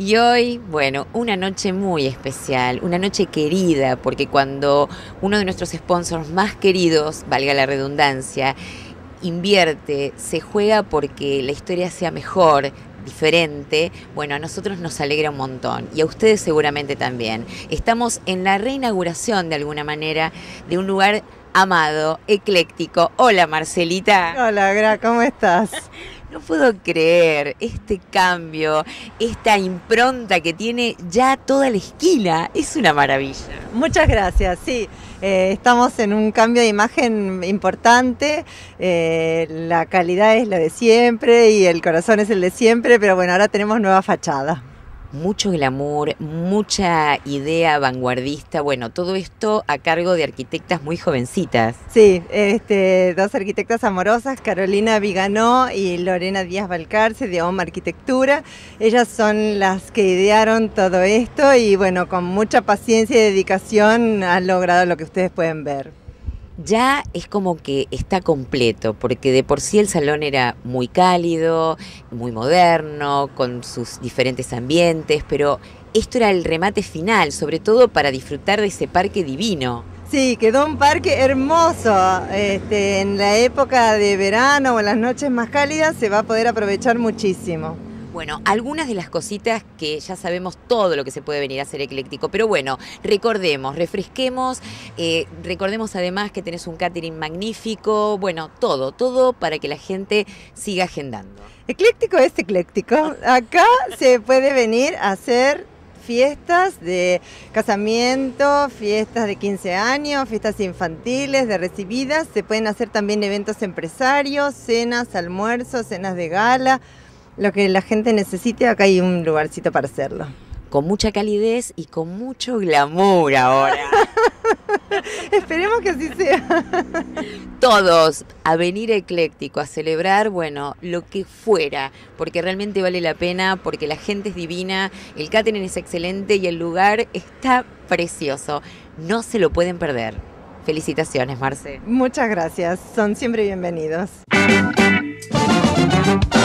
Y hoy, bueno, una noche muy especial, una noche querida, porque cuando uno de nuestros sponsors más queridos, valga la redundancia, invierte, se juega porque la historia sea mejor, diferente, bueno, a nosotros nos alegra un montón y a ustedes seguramente también. Estamos en la reinauguración, de alguna manera, de un lugar amado, ecléctico. Hola, Marcelita. Hola, Gra, ¿cómo estás? No puedo creer este cambio, esta impronta que tiene ya toda la esquina. Es una maravilla. Muchas gracias, sí. Estamos en un cambio de imagen importante. La calidad es la de siempre y el corazón es el de siempre, pero bueno, ahora tenemos nueva fachada. Mucho glamour, mucha idea vanguardista, bueno, todo esto a cargo de arquitectas muy jovencitas. Sí, dos arquitectas amorosas, Carolina Viganó y Lorena Díaz Valcarce, de OM Arquitectura. Ellas son las que idearon todo esto y bueno, con mucha paciencia y dedicación han logrado lo que ustedes pueden ver. Ya es como que está completo, porque de por sí el salón era muy cálido, muy moderno, con sus diferentes ambientes, pero esto era el remate final, sobre todo para disfrutar de ese parque divino. Sí, quedó un parque hermoso. En la época de verano o en las noches más cálidas se va a poder aprovechar muchísimo. Bueno, algunas de las cositas que ya sabemos todo lo que se puede venir a hacer ecléctico, pero bueno, recordemos, refresquemos, recordemos además que tenés un catering magnífico, bueno, todo para que la gente siga agendando. Ecléctico es ecléctico. Acá se puede venir a hacer fiestas de casamiento, fiestas de 15 años, fiestas infantiles, de recibidas, se pueden hacer también eventos empresarios, cenas, almuerzos, cenas de gala. Lo que la gente necesite, acá hay un lugarcito para hacerlo. Con mucha calidez y con mucho glamour ahora. Esperemos que así sea. Todos a venir ecléctico, a celebrar, bueno, lo que fuera, porque realmente vale la pena, porque la gente es divina, el catering es excelente y el lugar está precioso. No se lo pueden perder. Felicitaciones, Marce. Muchas gracias, son siempre bienvenidos.